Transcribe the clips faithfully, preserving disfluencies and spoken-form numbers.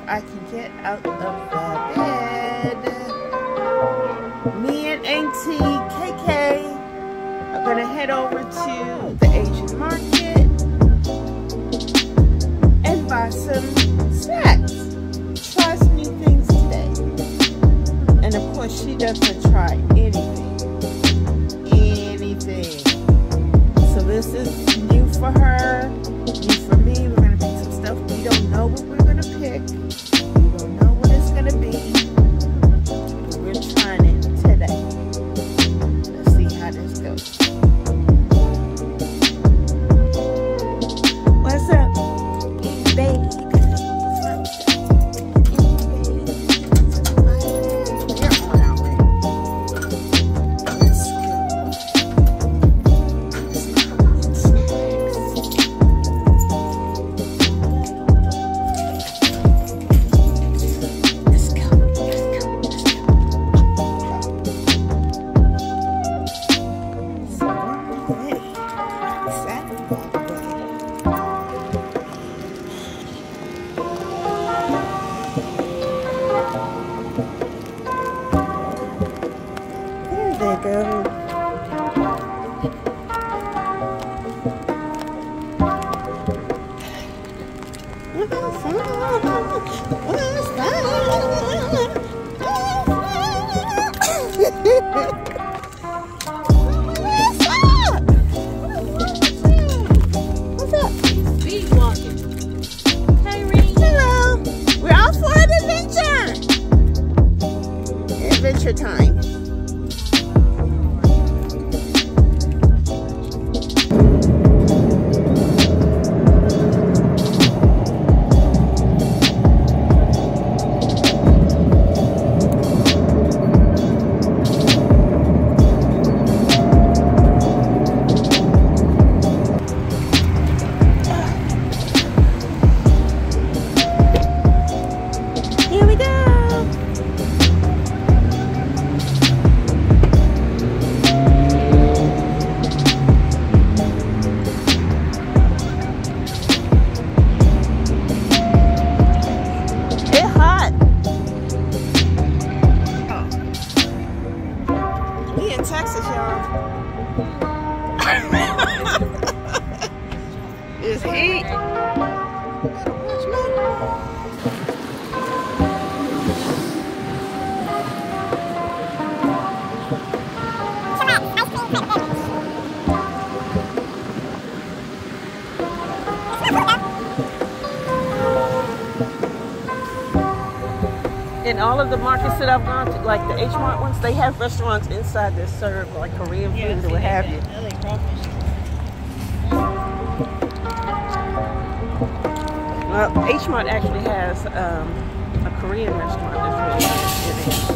I can get out of the bed. Me and Auntie K K are gonna head over to the Asian market and buy some snacks. Try some new things today. And of course, she doesn't try anything. Anything. So this is new for her, new for me. We're gonna pick some stuff. We don't know what we're gonna pick. We don't know what it's gonna be. But we're trying it today. Let's see how this goes. What's up, baby? In all of the markets that I've gone to, like the H Mart ones, they have restaurants inside that serve like Korean food yeah, or what have you. Well, H Mart actually has um, a Korean restaurant that's really nice.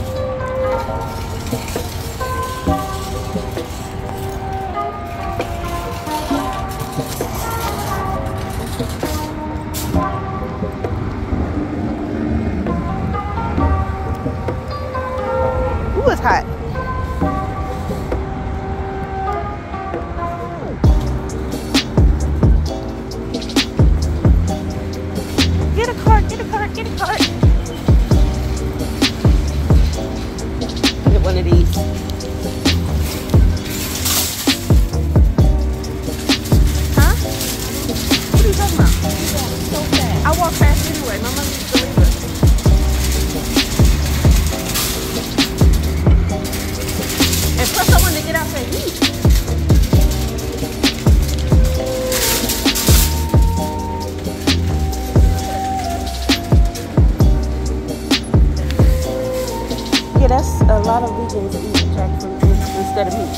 Ooh, it's hot. Get a cart, get a cart, get a cart. Get one of these. Huh? What are you talking about? So fast. I walk fast anyway. My mom used to leave us. And plus I want to get out there and eat. Yeah, that's a lot of vegans eat jackfruit instead of meat.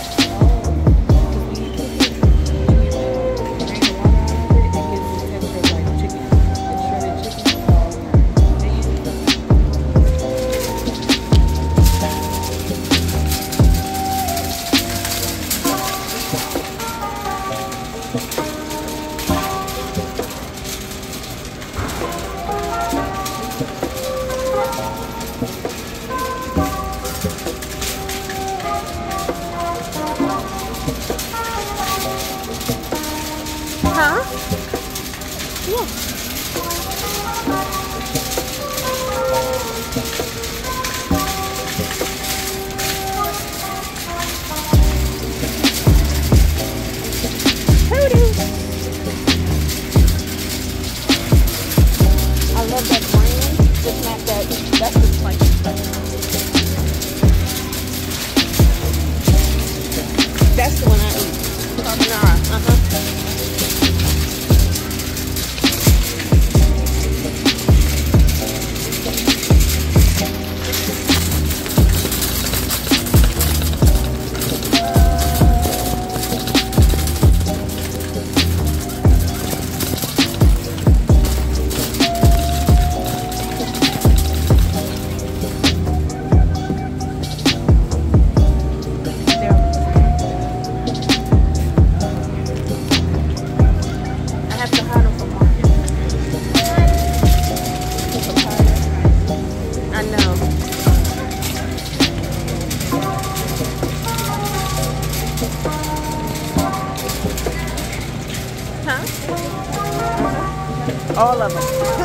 All of them.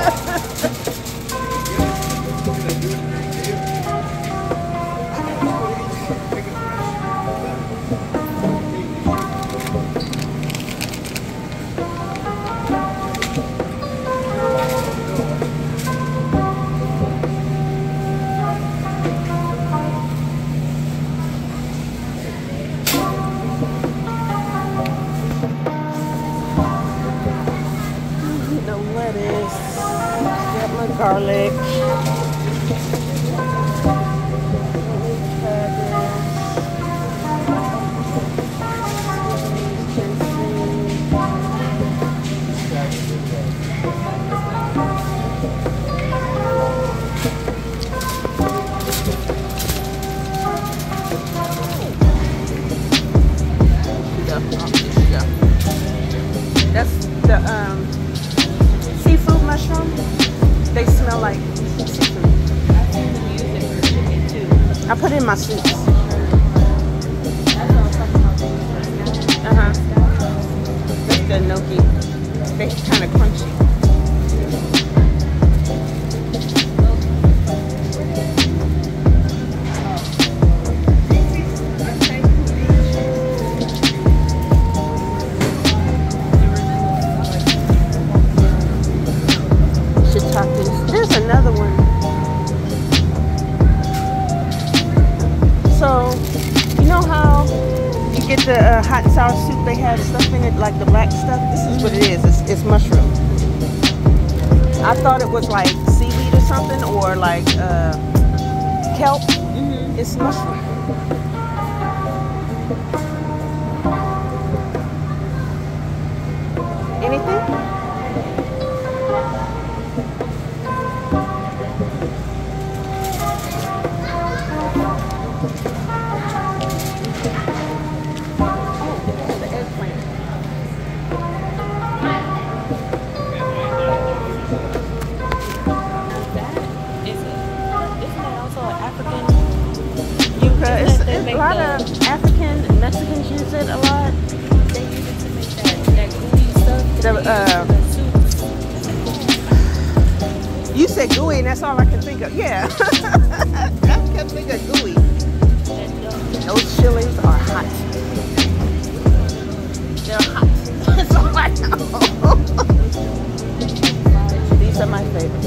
Garlic. That's the um, seafood mushroom. They smell like seafood. I put it in my soups. Uh-huh. That's the gnocchi. They kind of crunchy. There's another one. So, you know how you get the uh, hot and sour soup? They have stuff in it, like the black stuff. This is what it is. It's, it's mushroom. I thought it was like seaweed or something, or like uh, kelp. Mm-hmm. It's mushroom. Anything? A lot of African and Mexicans use it a lot. They use it to make that, that gooey stuff. The, uh, you said gooey, and that's all I can think of. Yeah. I can think of gooey. Those chilies are hot. They're hot. That's all I know. These are my favorite.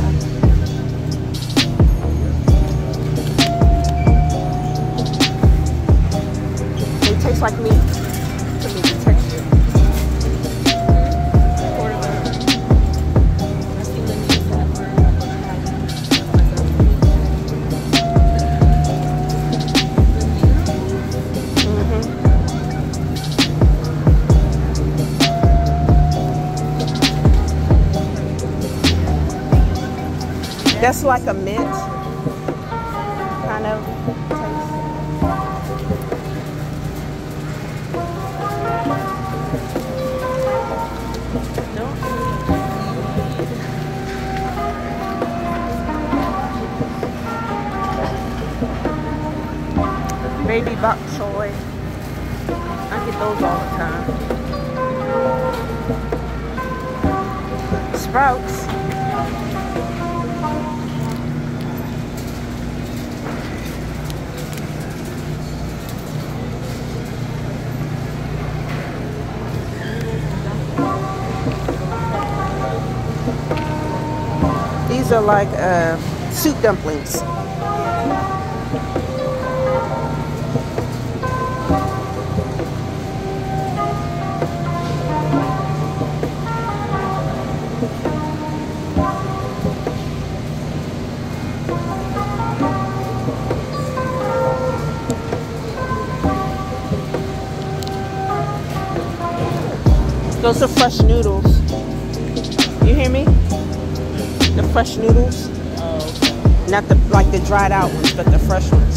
Tastes like meat to me, the texture. Mm-hmm. That's like a mint kind of taste. Baby bok choy. I get those all the time. Sprouts. These are like uh, soup dumplings. Those are fresh noodles. You hear me? The fresh noodles. Oh, okay. Not the like the dried out ones, but the fresh ones.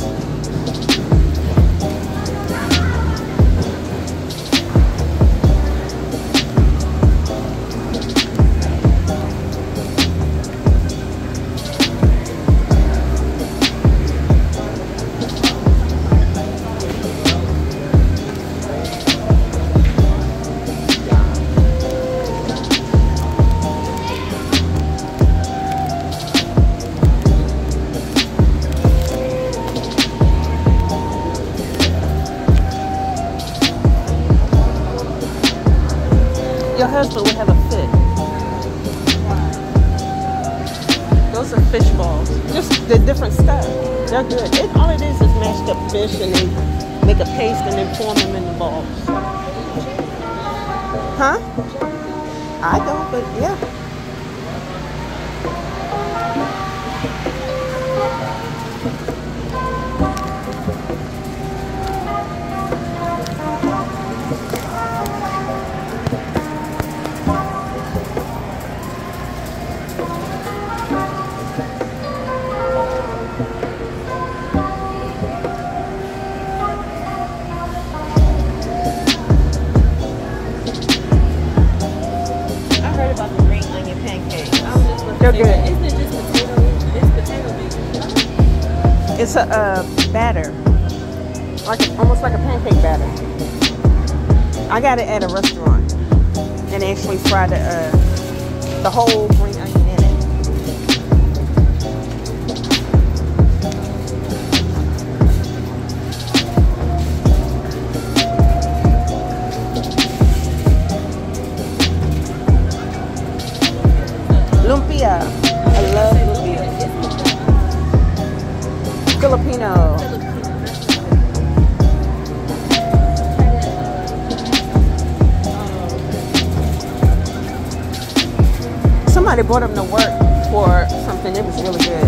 husband would have a fit. Those are fish balls. Just the different stuff. They're good. It, all it is is mashed up fish and then make a paste and then form them in the balls. Huh? I don't, but yeah. They're good. Isn't it just potato? It's potato bake. It's a uh, batter, like a, almost like a pancake batter. I got it at a restaurant, and they actually fry the uh, the whole green onion in it. Lumpia. I love lumpia. Filipino. Somebody brought them to work for something. It was really good.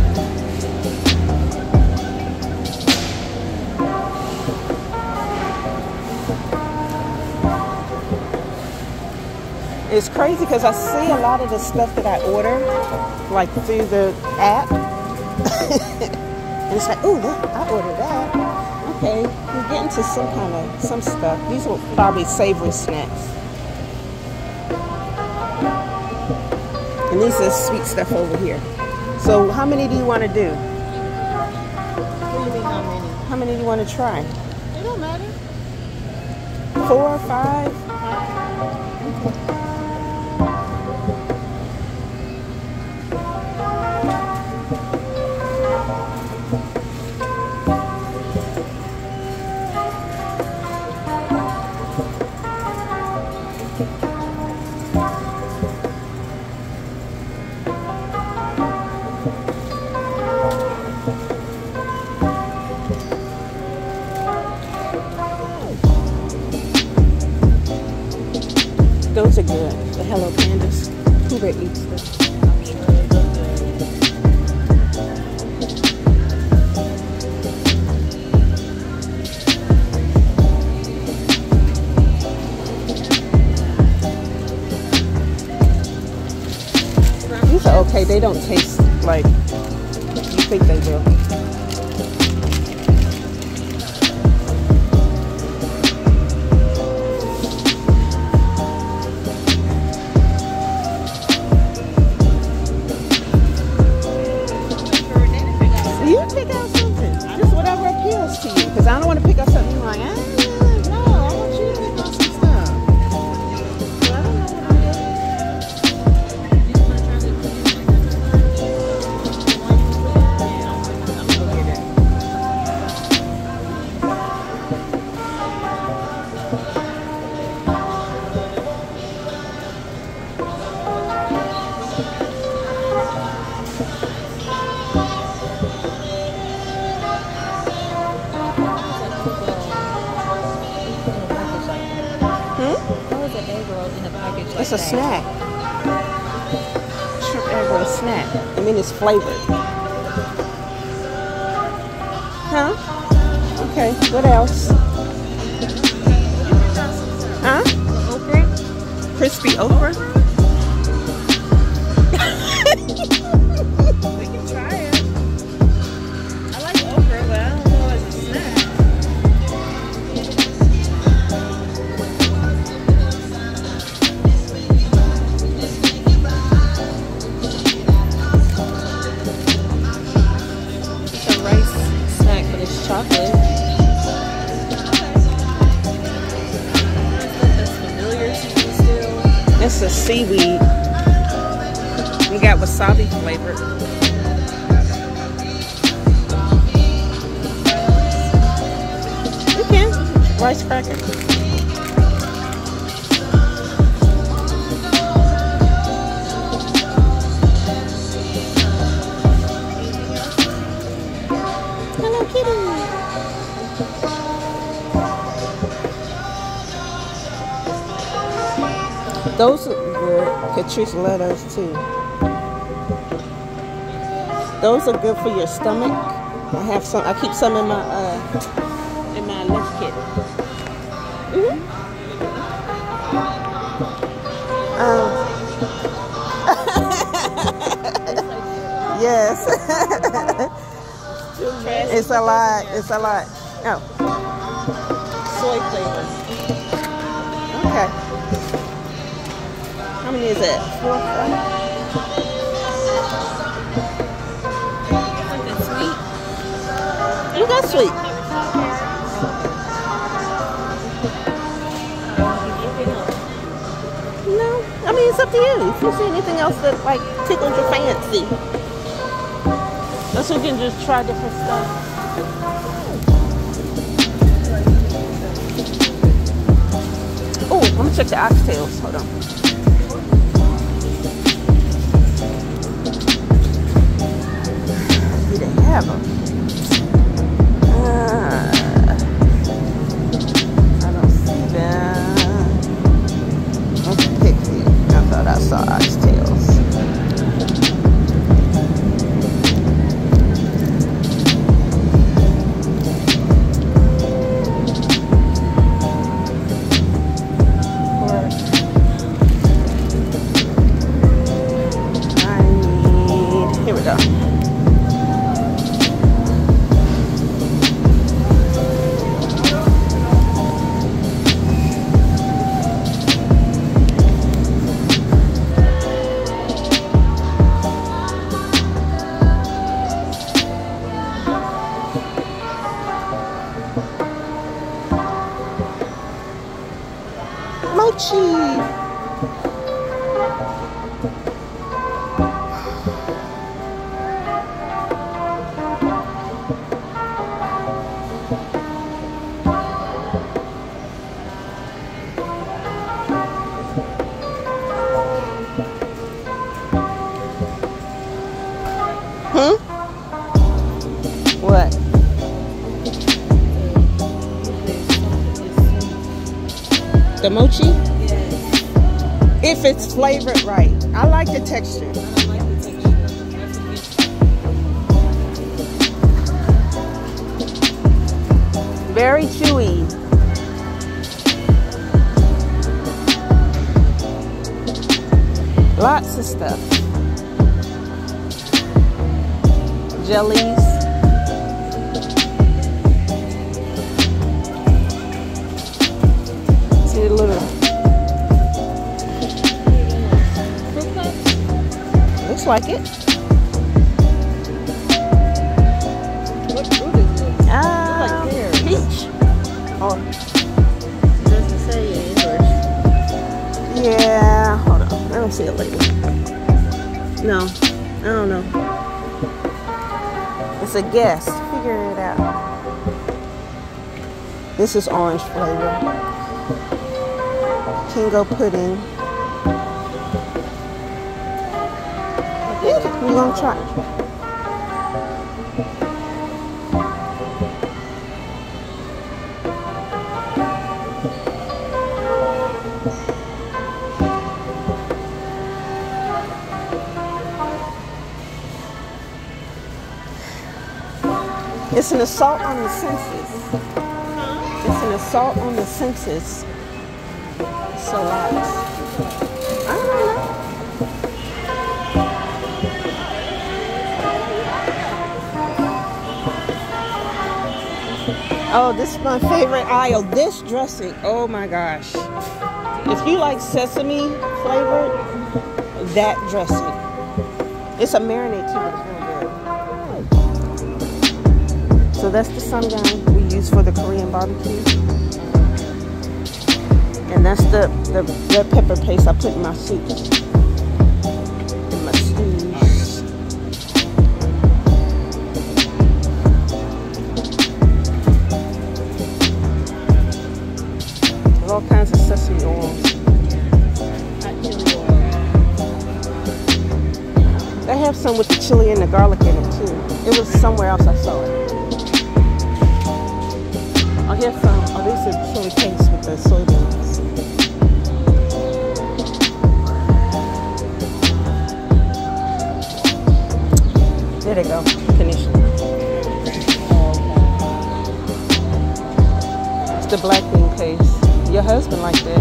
It's crazy because I see a lot of the stuff that I order, like through the app. And it's like, ooh, that, I ordered that. Okay, we're getting to some kind of, some stuff. These are probably savory snacks. And these are sweet stuff over here. So how many do you want to do? What do you mean how many? How many do you want to try? It don't matter. Four or five? Those are good. The Hello Pandas. Who they eats them? I'm sure they look good. These are okay. They don't taste like you think they will. I don't want to pick up something like, ah, no, I want you to pick up some stuff. But I don't know what I'm It's a snack. Shrimp egg roll snack. I mean, it's flavored. Huh? Okay. What else? Huh? Okra? Crispy okra? We can try it. I like okra, but I don't know as a snack. Chocolate. That's familiar to you still. It's a seaweed. We got wasabi flavor. You can. Rice cracker. Those are good. Catrice love those too. Those are good for your stomach. I have some. I keep some in my uh, in my lunch kit. Mm-hmm. Um, yes. It's a lot. It's a lot. Oh. Soy flavor. Okay. How many is that? Four, five? Something sweet. You got sweet. No. I mean, it's up to you. If you see anything else that, like, tickles your fancy. So you can just try different stuff. Oh, I'm gonna check the oxtails. Hold on. Do they have them? Uh, I don't see them. Let's pick these. I thought I saw oxtails. The mochi? Yes. If it's flavored right. I like the texture. I don't like the texture. Very chewy. Lots of stuff. Jellies. See a little. Looks like it. What fruit is this? Ah, like pear. Peach. Oh. It doesn't say in English. Yeah. Hold on. I don't see it later. No. I don't know. It's a guess. Figure it out. This is orange flavor. Kingo pudding. We're gonna try. It's an assault on the senses. It's an assault on the senses. So loud. I don't know. Oh, this is my favorite aisle. This dressing. Oh my gosh. If you like sesame flavored, that dressing. It's a marinade too, but it's real good. So that's the sundown we use for the Korean barbecue. And that's the, the red pepper paste I put in my soups. In my stews. There's all kinds of sesame oils. Hot chili oil. They have some with the chili and the garlic in it too. It was somewhere else I saw it. Oh, here's some. Oh, these are chili paste with the soybeans. There they go. Kanisha. It's the black bean paste. Your husband liked that.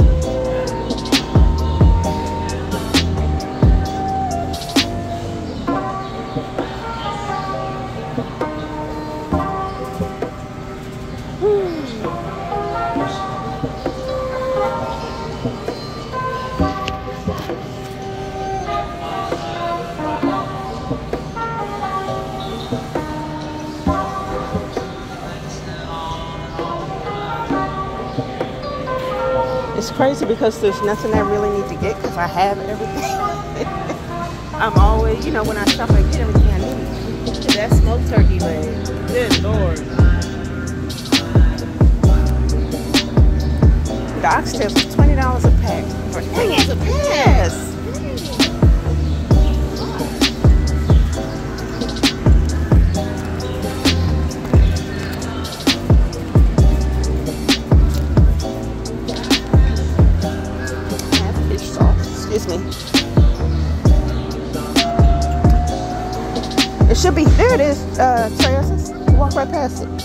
It's crazy because there's nothing I really need to get because I have everything. I'm always, you know, when I shop, I get everything I need. Look at that smoked turkey leg. Good Lord. The oxtails are twenty dollars a pack. For dang it, a pass. Excuse me. It should be, there it is, uh, Travis. Walk right past it.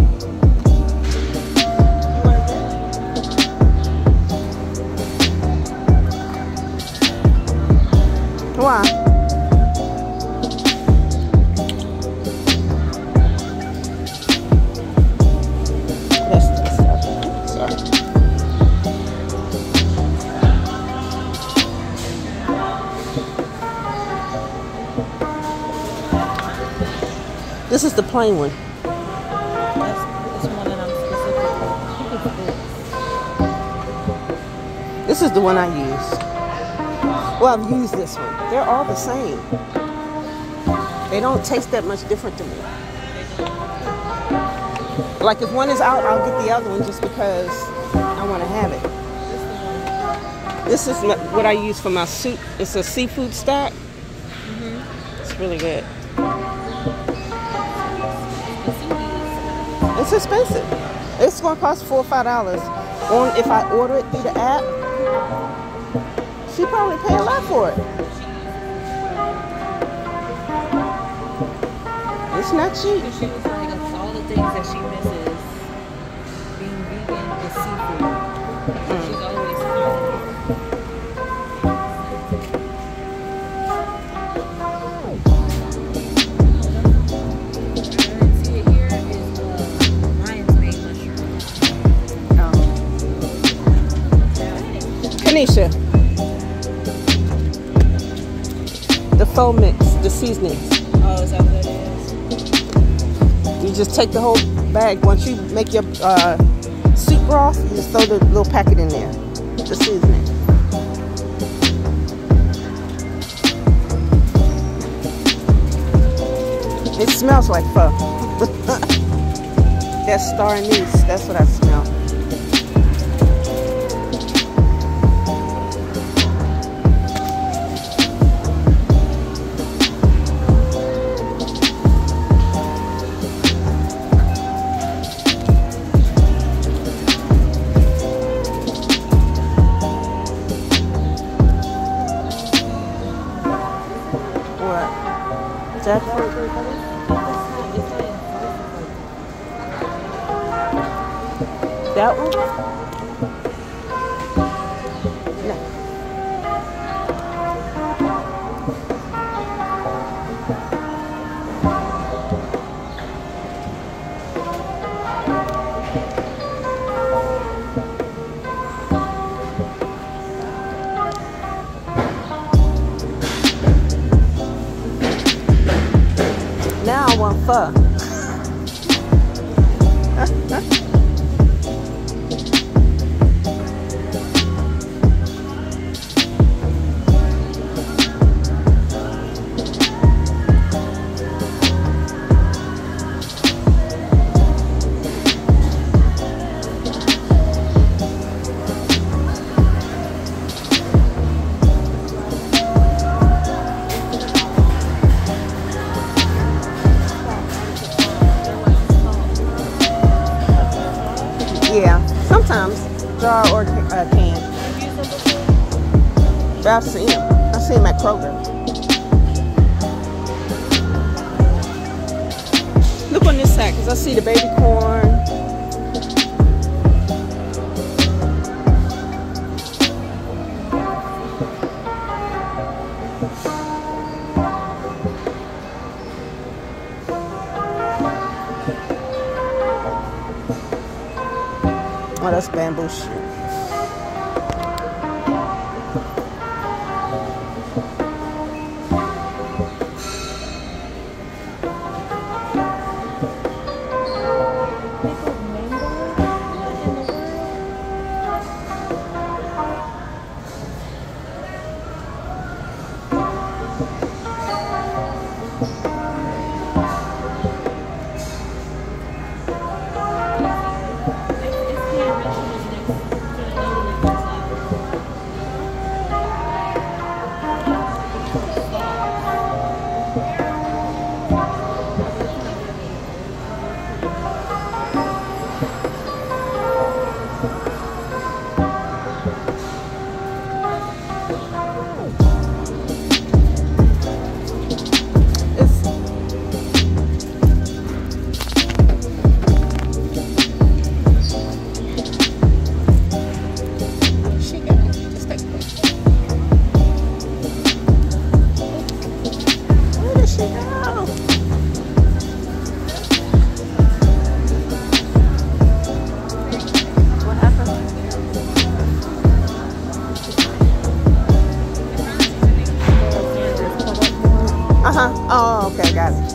Why? That's the stuff. Sorry. This is the plain one. That's, that's one that I'm specific. This is the one I use. Well, I've used this one. They're all the same. They don't taste that much different to me. Like if one is out, I'll get the other one just because I want to have it. This is what I use for my soup. It's a seafood stock. Mm-hmm. It's really good. It's expensive. It's going to cost four or five dollars. On if I order it through the app, she probably pay a lot for it. It's not cheap. She was like, of all the things that she misses, being vegan is seafood. Mm. She's always Kanisha, the faux mix, the seasonings. Oh, is that what it is? You just take the whole bag. Once you make your uh, soup broth, you just throw the little packet in there, the seasoning. It smells like pho. That's star anise. That's what I smell. That one? No. Now I want pho. Yeah, sometimes jar or uh, can. But I've seen them. I've seen them at Kroger. that? Because I see the baby corn. Oh, that's bamboo shoot. Oh, okay, got it.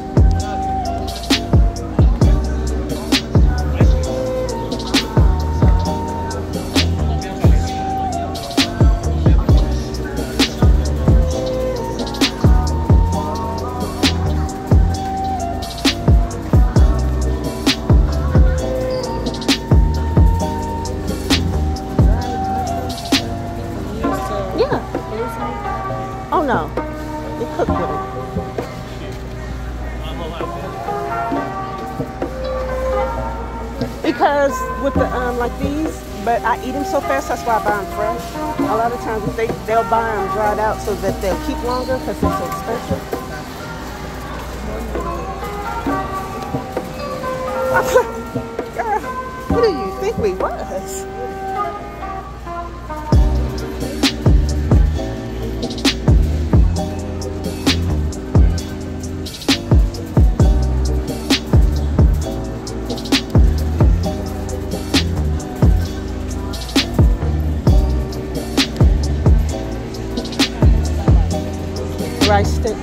Yeah. Oh no, they cook with it. Because with the um like these, but I eat them so fast, that's why I buy them fresh. A lot of times they they'll buy them dried out so that they'll keep longer because they're so expensive. Girl, what do you think we was? Rice stick.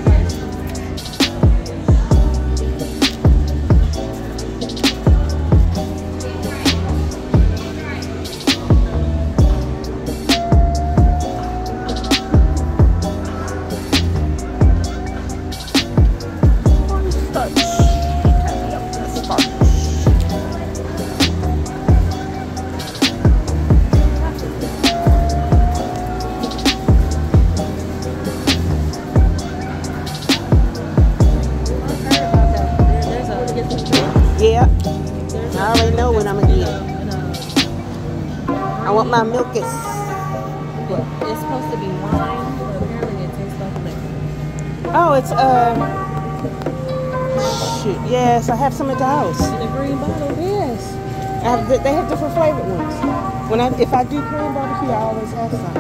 My milk is what? It's supposed to be wine, but apparently it tastes like liquor. Oh, it's uh shoot. Yes, I have some at the house. In a green bottle, yes. I have, they have different flavored ones. When I if I do Korean barbecue, I always have some.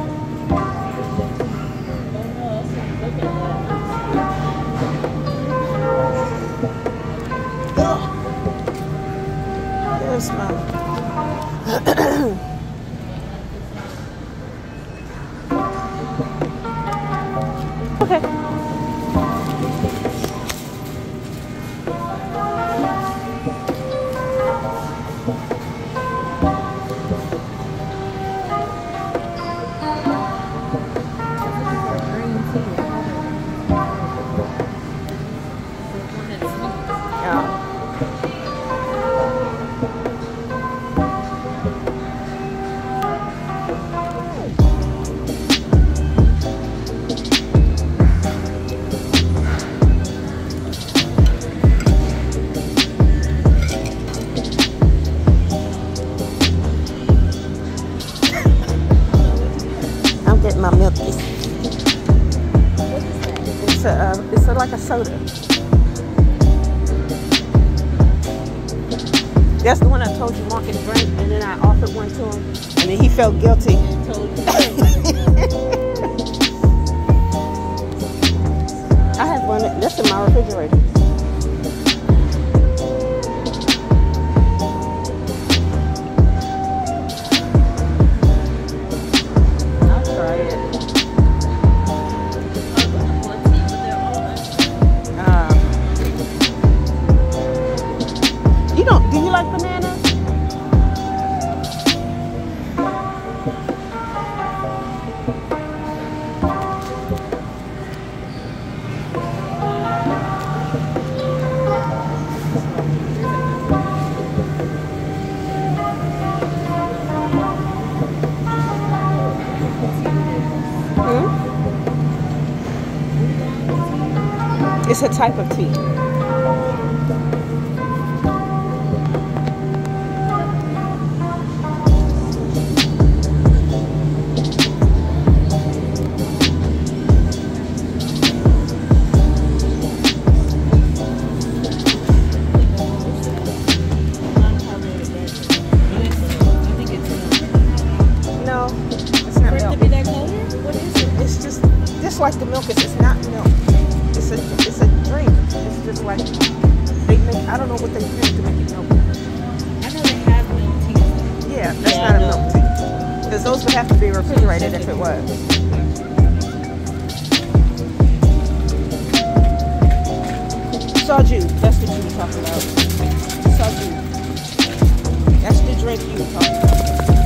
There's my okay. My milk is it's a uh, it's a, like a soda. That's the one I told you Marcus drank, and then I offered one to him, and then he felt guilty. I have one that's in my refrigerator. I'll try it. Uh, you don't? Do you like bananas? It's a type of tea. No, it's not milk. What is it? It's just, just like the milk is. It's not milk. It's a, it's a drink. It's just like they make. I don't know what they drink to make it milk. I know they have milk tea. Yeah, that's Yeah, not a no. milk tea. Because those would have to be refrigerated if it was. Soju. That's what you were talking about. Soju. That's the drink you were talking about.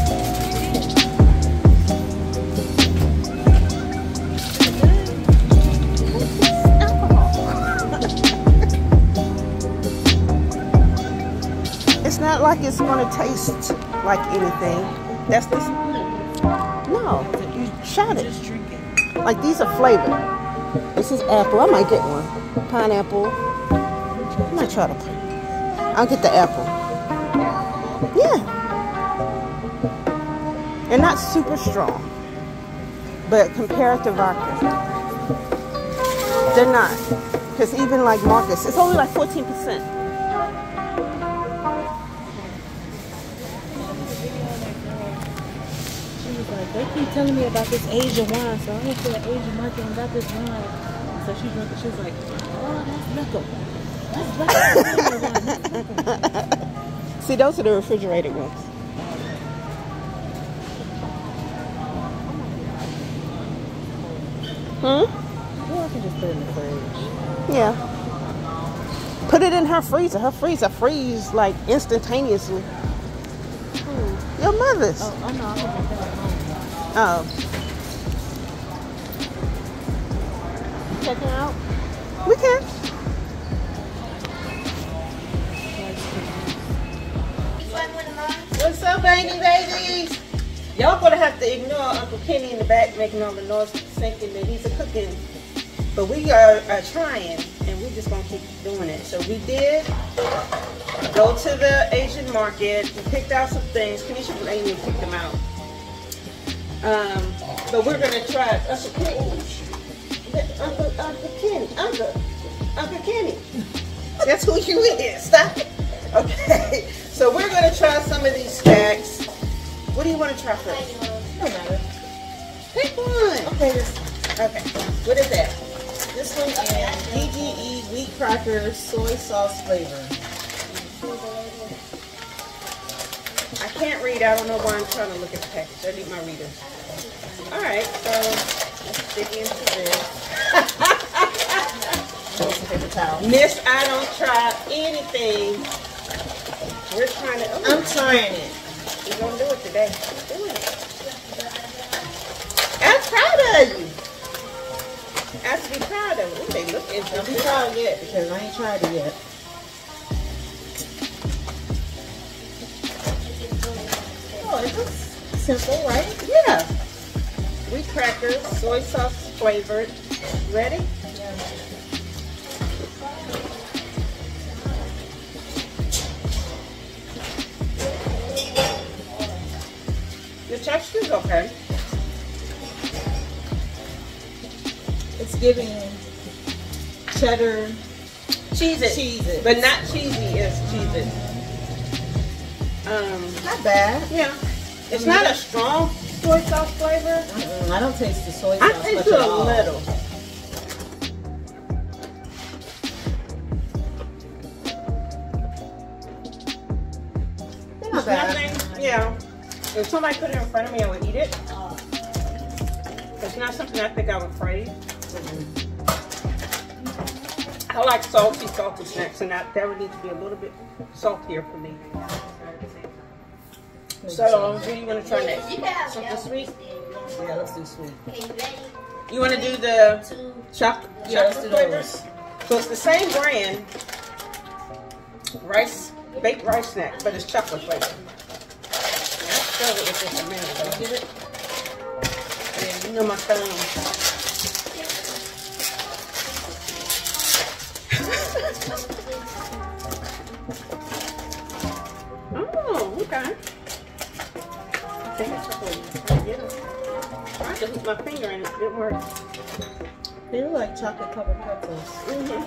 It's not like it's going to taste like anything. That's this. No, you shot it. Just drink it. Like these are flavored. This is apple. I might get one. Pineapple. I might try to. I'll get the apple. Yeah. And not super strong, but compared to vodka, they're not. Because even like Marcus, it's only like fourteen percent. They keep telling me about this Asian wine, so I went to the Asian market and got this wine. So she drank it. She was like, "Oh, that's liquor. See, those are the refrigerated ones. Hmm? Well, I can just put it in the fridge." Yeah. Put it in her freezer. Her freezer freeze like instantaneously. Your mother's. Oh, oh no, I'm gonna drink that at home. Oh. Check it out. We can. What's up, baby babies? Y'all gonna have to ignore Uncle Kenny in the back making all the noise, thinking that he's a cooking. But we are, are trying, and we're just gonna keep doing it. So we did go to the Asian market. We picked out some things. Kenisha and Amy picked them out. Um, but we're gonna try Uncle Kenny. Uncle Uncle Kenny. Uncle Uncle Kenny. That's who you is. Stop it. Okay. So we're gonna try some of these stacks. What do you want to try first? No matter. Pick one. Okay. This, okay. What is that? This one is D G E wheat cracker soy sauce flavor. I can't read. I don't know why I'm trying to look at the package. I need my reader. All right, so let's dig into this. Paper towel. Miss, I don't try anything. We're trying to. Oh, I'm trying it. We're gonna do it today. Let's do it. I'm proud of you. I have to be proud of them. Ooh, they look interesting. Don't be proud yet because I ain't tried it yet. Oh, it looks simple, right? Yeah. Wheat crackers, soy sauce flavored. Ready? Yeah. The texture's okay. It's giving cheddar, cheese it, cheese it, but not cheesy as cheese it. Um, Not bad. yeah. It's mm-hmm. not a strong soy sauce flavor. Mm-mm, I don't taste the soy I sauce taste much it at a all. little. Not bad. Nothing, yeah. If somebody put it in front of me, I would eat it. It's not something I think I would crave. Mm-hmm. I like salty, salty snacks, and that, that would need to be a little bit saltier for me. So, what do you want to try next? Something sweet? Yeah, let's do sweet. You want to do the chocolate, Yeah, let's do chocolate those. flavor? So it's the same brand, rice, baked rice snack, but it's chocolate flavor. Let's show it with this a minute. I'll get it. Yeah, you know my thumb. Oh, okay. I think it's chocolate. Yeah. I tried to hook my finger in it. It didn't work. They look like chocolate covered pretzels. Mm-hmm.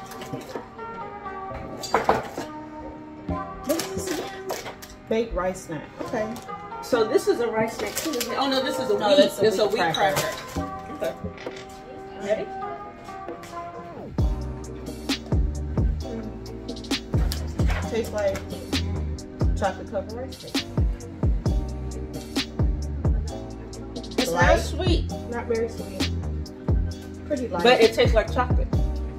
What is this again? Baked rice snack. Okay. So this is a rice snack too, isn't it? Oh no, this is a No, wheat. that's a It's a wheat wheat cracker. cracker. Okay. Ready? Tastes like chocolate covered rice cake. It's Light. not sweet, Not very sweet. Pretty light. but it tastes like chocolate.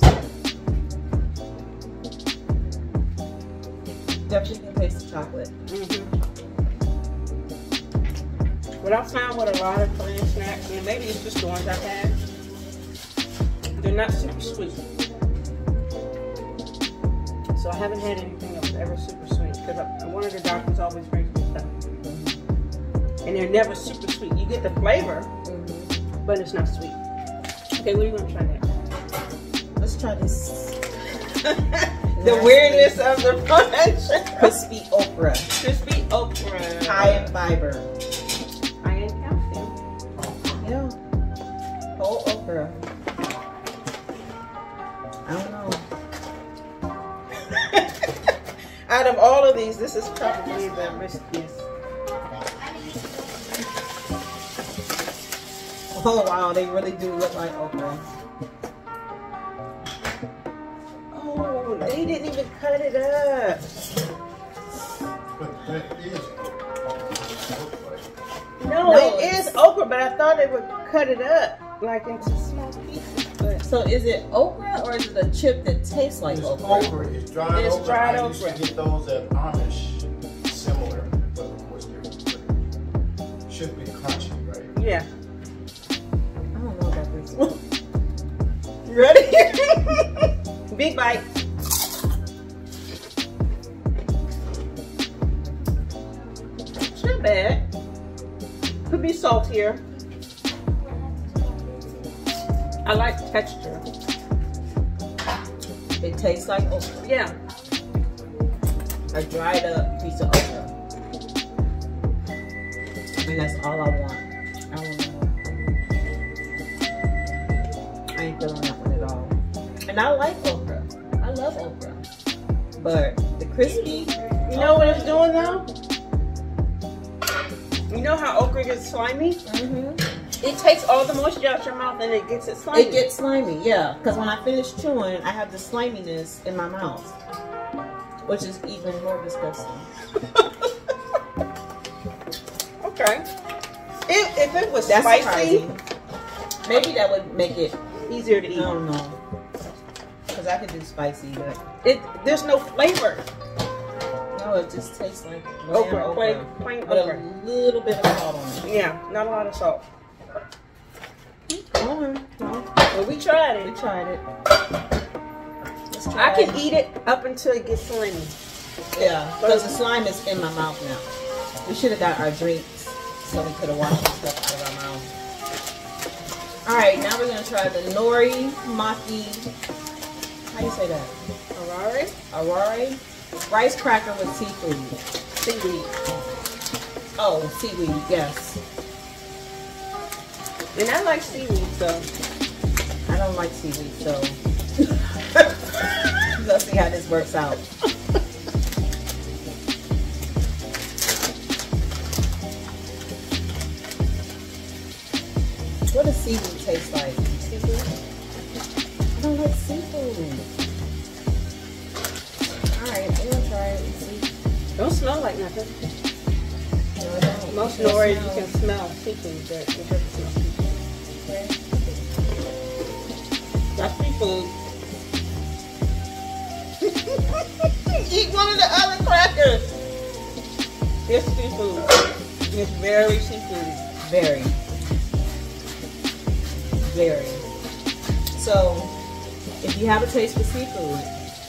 definitely can taste the chocolate. Mm-hmm. What I found with a lot of Korean snacks, and maybe it's just the ones I've had, they're not super sweet. So I haven't had anything that was ever super sweet, because one of the doctors always brings me stuff. And they're never super sweet. You get the flavor, Mm-hmm. but it's not sweet. Okay, what are you going to try next? Let's try this. The weirdness of the bunch. Crispy okra. Crispy okra. High in fiber. High in calcium. Yeah. Whole okra. I don't know. Out of all of these, this is probably the riskiest. Oh wow, they really do look like okra. Oh, they didn't even cut it up. But that is No, No, it is okra, but I thought they would cut it up like into small pieces. But So is it okra or is it a chip that tastes like it's okra? okra. It's dried It's okra. dried I used okra. to get those at Amish, similar, but of course they're different. Should be crunchy, right? yeah. I don't know about this one. You ready? Big bite. It's not bad. Could be saltier. I like texture. It tastes like okra. Yeah. A dried up piece of okra. And that's all I want. I don't know. I ain't feeling that one at all. And I like okra. I love okra. But the crispy, You know what it's doing though? You know how okra gets slimy? mm-hmm. It takes all the moisture out your mouth and it gets it slimy. It gets slimy, yeah. Because when I finish chewing, I have the sliminess in my mouth, which is even more disgusting. Okay. If, if it was That's spicy, surprising. Maybe that would make it, easier to I eat. don't know. Because I could do spicy, but It there's no flavor. no, it just tastes like Okra, okra, plain, plain with okra. a little bit of salt on it. Yeah, not a lot of salt. Come on, well, But we tried we it. tried it. Let's try I can it. eat it up until it gets slimy. Yeah, because the slime is in my mouth now. We should have got our drinks so we could have washed the stuff out of our mouth. Alright, now we're going to try the nori maki. How do you say that? Harare? Arare? Rice cracker with seafood. Seaweed. Oh, seaweed, yes. And I like seaweed, so. I don't like seaweed, so. Let's see how this works out. seafood tastes like. Seafood? I don't like seafood. Alright, I'm gonna try it and see. Don't smell like nothing. No, I don't. Most It stories you smells- can smell seafood, but it doesn't smell seafood. That's seafood. Eat one of the other crackers. It's seafood. It's very seafood. Very. Very. So, if you have a taste for seafood,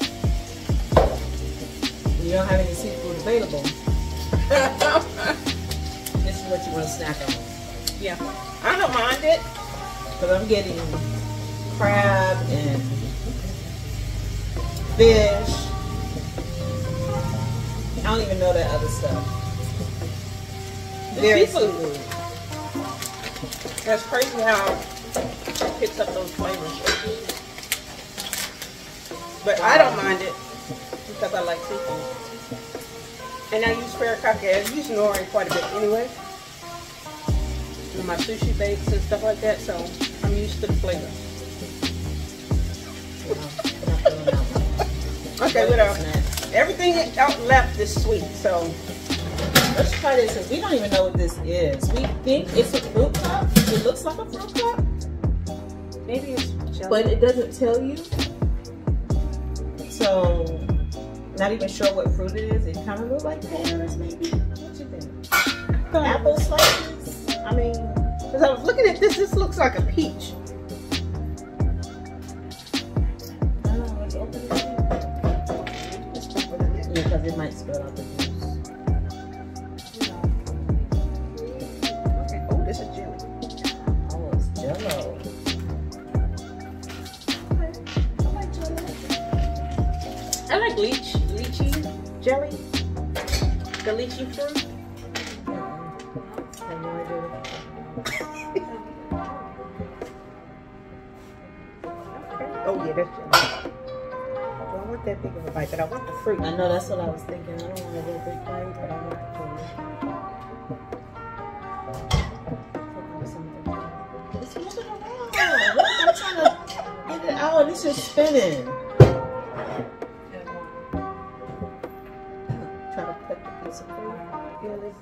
and you don't have any seafood available, this is what you want to snack on. Yeah. I don't mind it. Because I'm getting crab and fish. I don't even know that other stuff. It's Very seafood. seafood. That's crazy how it picks up those flavors. But I don't mind it because I like seafood. And I use Erykah. I use nori quite a bit anyway. In my sushi bakes and stuff like that, so I'm used to the flavor. Okay, what else? Everything out left is sweet, so Let's try this because we don't even know what this is. We think it's a fruit cup. It looks like a fruit cup, maybe it's jelly. but it doesn't tell you. So, not even sure what fruit it is. It kind of looks like pears, maybe. What you think? Apple slices? I mean, because I was looking at this, this looks like a peach. I don't know. Let's open it. Yeah, because it might spill out the juice. Okay. Oh, this is jelly. Oh, it's Jello. I like leech, lychee jelly. The lychee fruit. I have no idea. Oh yeah, that's jelly. I don't want that big of a bite, but I want the fruit. I know that's what I was thinking. I don't want a real big bite, but I want to. It's moving around. Look, I'm trying to get it out. This is spinning. Try to cut the piece of fruit. Really?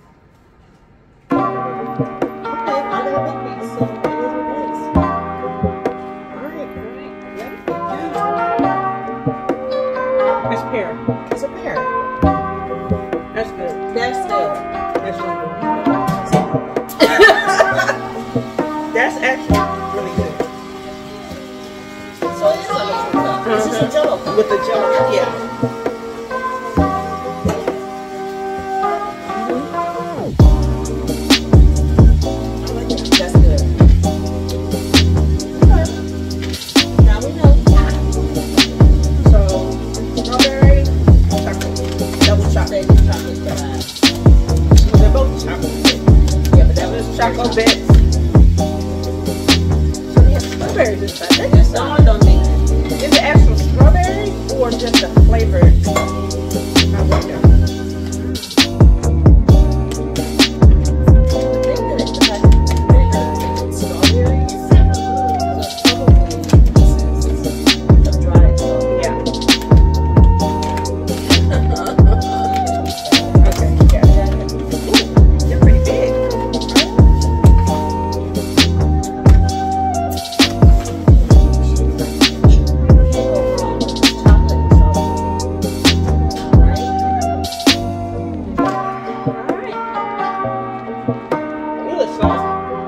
Okay, I got a big piece, so it is what it is. Alright, great. Yeah. It's pear. It's a pear. That's good. That's still. That's really good. That's actually really good. So it is like a fruit cup. It's just a Jello cup. With the jello, yeah. That's good. Okay. Now we know. So, strawberry, chocolate, double chocolate. Say the chocolate fries. Well, they're both chocolate. Yeah, but that was Chocolate bits. So they have strawberries inside. That just dawned on me. Is it actual strawberries or just a flavored? I wonder. Yeah. Okay. Yeah. Ooh, they're pretty big. Ooh, it's soft.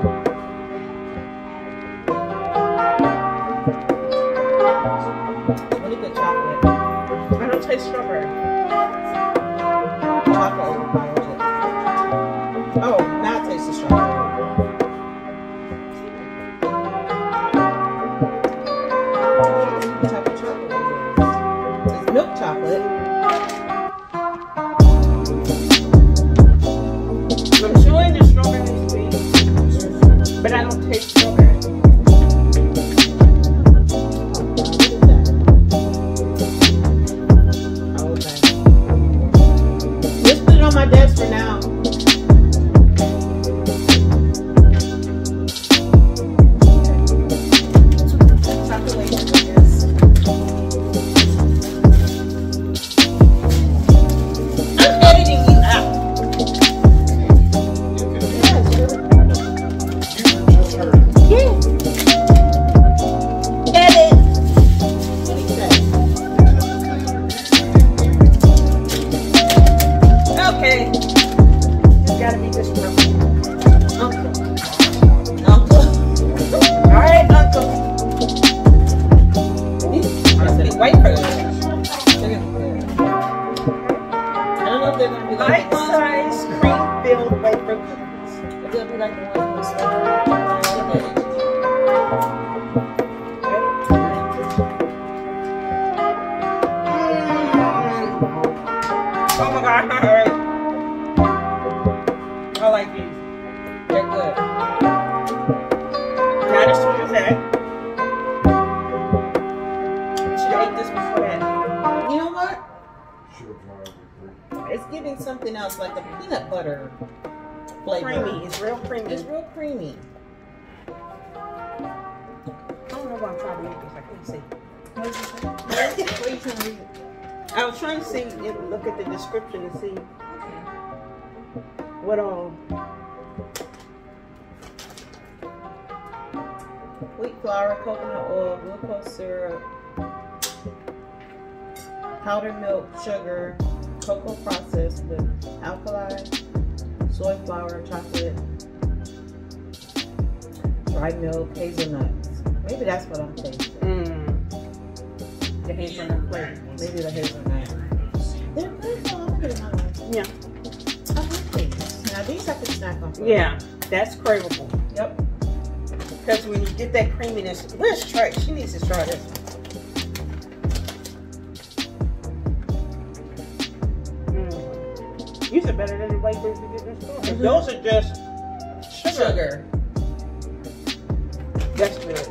Really good chocolate. I don't taste strawberry. Chocolate overpowers it. Oh, now it tastes the strawberry. What type of chocolate it is? It's milk chocolate. I'm chewing the strawberry sweet, but I don't taste strawberry. Okay. Let's put it on my desk for now. gotta be this real. Uncle. Uncle. All right, Uncle. These white person. I don't know if they're gonna be like Bite the ones. size cream filled wafer cookies. If they'll be like the ones in the store. Oh my God, all right. I like these. They're good. Not as sweet as that. Should have ate this before that. You know what? Sugar jar. It's giving something else, like a peanut butter flavor. Creamy. It's real creamy. It's real creamy. I don't know why I'm trying to eat this. I can't see. What is it? What are you trying to read? I was trying to see, if, look at the description and see Okay. what all. Wheat flour, coconut oil, glucose syrup, powdered milk, sugar, cocoa processed with alkali, soy flour, chocolate, dry milk, hazelnuts. Maybe that's what I'm tasting. Mm. The hazelnut flavor. Maybe the hazelnut. They're good though. I'm gonna have one. Yeah. I like these. Now these I can snack on. for. Yeah, that's craveable. Yep. Because when you get that creaminess, where's Trey? She needs to try this. Mm. These are better than the wafers we get in the store. Mhm. Those are just sugar. Sugar. That's good.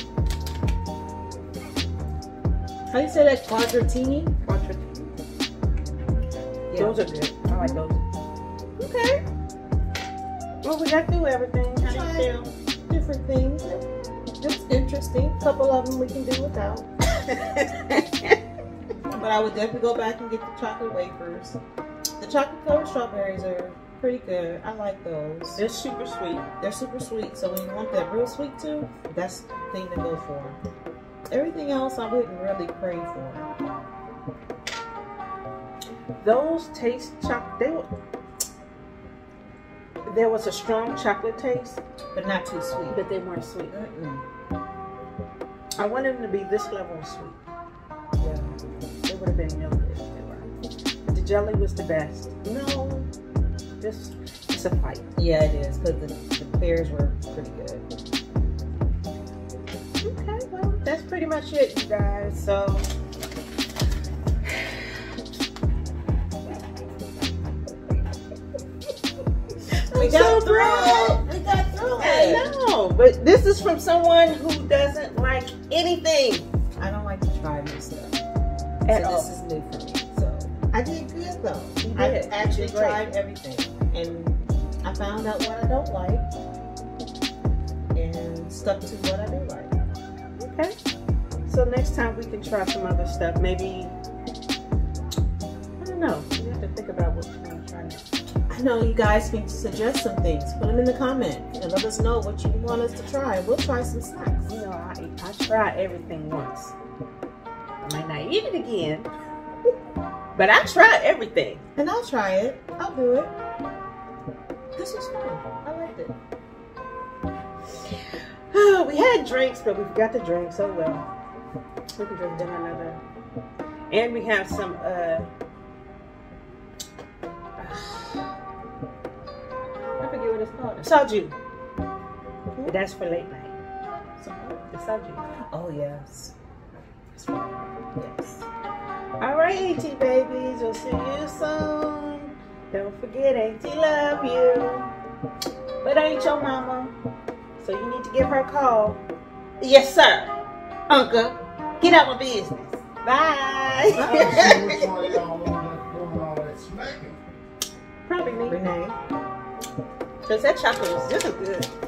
How do you say that? Quadratini? Quadratini. Yeah. Those are good. I like those. Okay. Well, we got through everything. How do you feel? Different things. It's interesting. A couple of them we can do without. But I would definitely go back and get the chocolate wafers. The chocolate covered strawberries are pretty good. I like those. They're super sweet. They're super sweet. So when you want that real sweet too, that's the thing to go for. Everything else I wouldn't really crave for. Those taste chocolate. They were. There was a strong chocolate taste, But not too sweet. but they weren't sweet. Mm-mm. I wanted them to be this level of sweet. Yeah. They would have been real good if they were. But the jelly was the best. No, this it's a fight. Yeah, it is. Because the, the pears were pretty good. Okay, well, that's pretty much it, you guys. So. We I'm got so through proud. it. We got through I it. know, but this is from someone who doesn't like anything I don't like to try new stuff. at so all. this is new for me. So I did good though. You I did. actually You did great. tried everything, and I found out what I don't like, and stuck to what I do like. Okay. So next time we can try some other stuff. Maybe, I don't know. We have to think about what we're going to try next. I know you guys can suggest some things. Put them in the comments and let us know what you want us to try. We'll try some snacks. You know, I, I try everything once. I might not eat it again, but I try everything. And I'll try it. I'll do it. This was fun. I liked it. Oh, we had drinks, but we forgot to drink. So well, we can drink them another. And we have some. uh I forget what it's called. Soju. But that's for late night. So, the soju. Oh yes. Yes. All right, Auntie babies. We'll see you soon. Don't forget, Auntie love you. But I ain't your mama. So you need to give her a call. Yes, sir. Uncle, get out my business. Bye. Which one of y'all doing all that smacking? Probably me. Renee. Because that chocolate was, this is good.